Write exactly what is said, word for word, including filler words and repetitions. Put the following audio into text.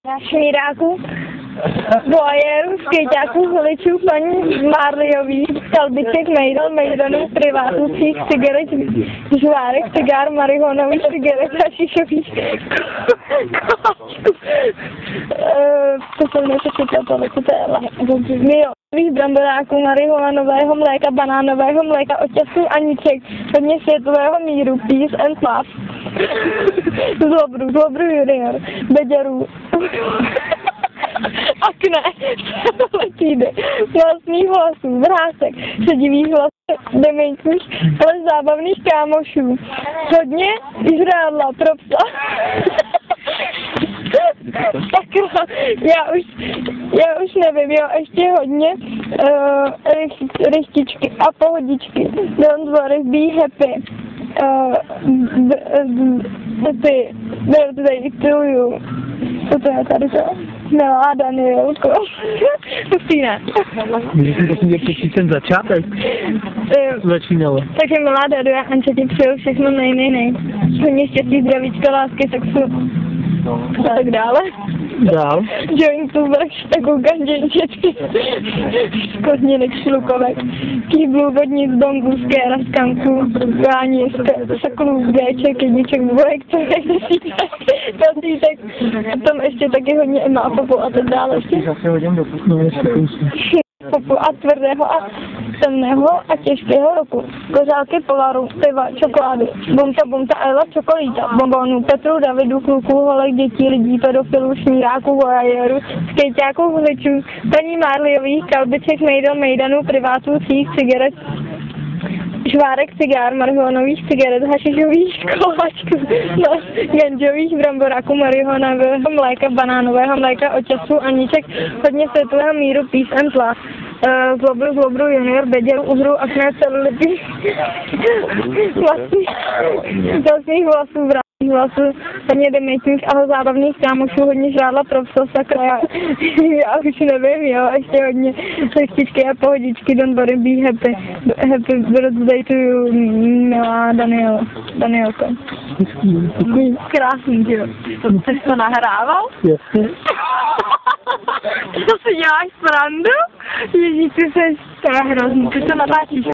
Na šmíráku, voajeru, skejťáků, holičů, paní Marliový, kalbiček, mejdel, mejdanů, privátů, cigaret, žvárek, cigár, marihuanových cigaret, hašišových koláčů. To jsem nepřečetla, tohle, co to je milových bramboráků, marihuanového mléka, banánového mléka, oťasů, aniček, hodně světového míru, peace and love. Zlobru, zlobru junior, beďarů. Akné, letídy, vlastních hlasů, vrásek, šedivých hlasů, dementních, ale zábavných kámošů. Hodně žrádla pro psa. Takhle, já už, já už nevím, jo, ještě hodně uh, rych, rychtičky a pohodičky. Don't worry, be happy. Uh, happy birthday to you. Co to je tady to? Milá Danielko. Pustíme. Můžeš mi prosím přečíst ten začátek? Začínalo. Takže milá Dadu, já Anče ti přeju všechno nej, nej, nej. Hodně štěstí, zdravíčka, lásky, sexu. A tak dále. Dál. Joint to vrch, takovou ganděnčetky. Skodněnek, šlukovek. Kýblů, vodnic, dongů, skéra, skanků, gání, saklů, géček, jedniček, dvojek, trojek, desítek, dvacítek. Tam ještě taky hodně má popu a tak dále. Zase hodím do pusnu, Popu a tvrdého a temného a těžkého roku. Kořálky, polaru, piva, čokolády, bumta, bumta, Ela, čokolíta, bombonů, Petru, Davidu, kluků, holek, dětí, lidí, pedofilů, šmíráků, voajerů, skejťáků, hličů, paní Marliových, kalbiček, mejdel, mejdanů, privátů, cích, cigaret, žvárek, cigár, marihuanových cigaret, hašišových koláčků, ganžových bramboráků, marihuanového mléka, banánového mléka, oťasů, aniček, hodně světového míru, peace and love. Uh, zlobru, zlobru, junior, beděru, uhru, akné, celulity, vlastních, vlastních vlasů, vrátních vlasů, hodně dementních, ale zábavných kámošů, hodně žádla pro psa, sakra, já, já už nevím, jo, ještě hodně lehtičky a pohodičky, don't worry, be happy, happy birthday to you, milá Daniel, Danielko. Krásný, jo. Jsi to nahrával? Jasně. To si děláš srandu? Ježíš, ty jsi, to je hrozný, ty to natáčíš.